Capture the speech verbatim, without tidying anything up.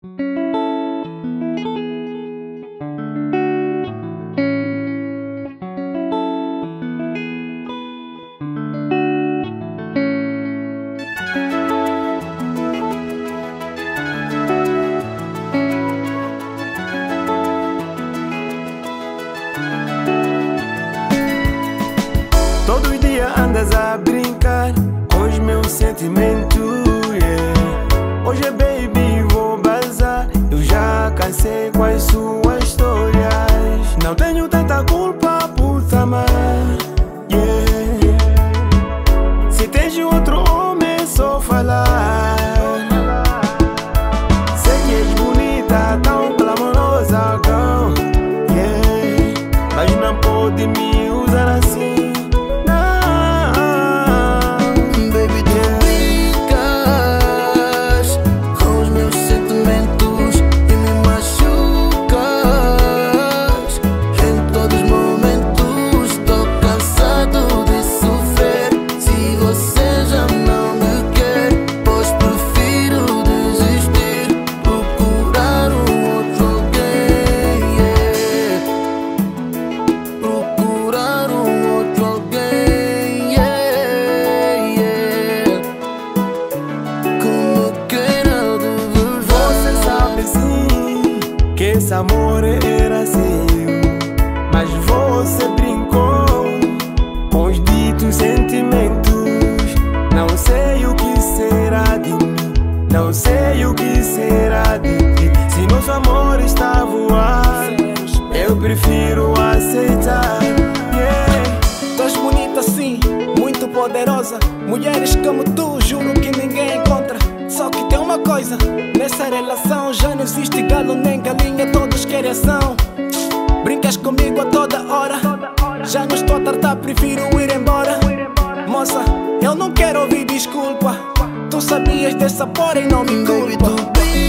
Todo dia andas a brincar com os meus sentimentos, yeah. Hoje, baby, vou bazar. Eu já cansei com as suas histórias. Não tenho tanta culpa por te amar, yeah. Se tens outro homem, só falar. Sei que és bonita, tão glamourosa, girl, yeah. Mas não pode me usar assim. Esse amor era seu, mas você brincou com os ditos sentimentos. Não sei o que será de mim, não sei o que será de ti. Se nosso amor está a voar, eu prefiro aceitar, yeah. Tu és bonita sim, muito poderosa. Mulheres como tu, juro que ninguém encontra. Só que tem uma coisa, nessa relação já não existe galo nem galinha, todos querem ação. Brincas comigo a toda hora, já não estou a tratar, prefiro ir embora. Moça, eu não quero ouvir desculpa, tu sabias dessa porra e não me culpa.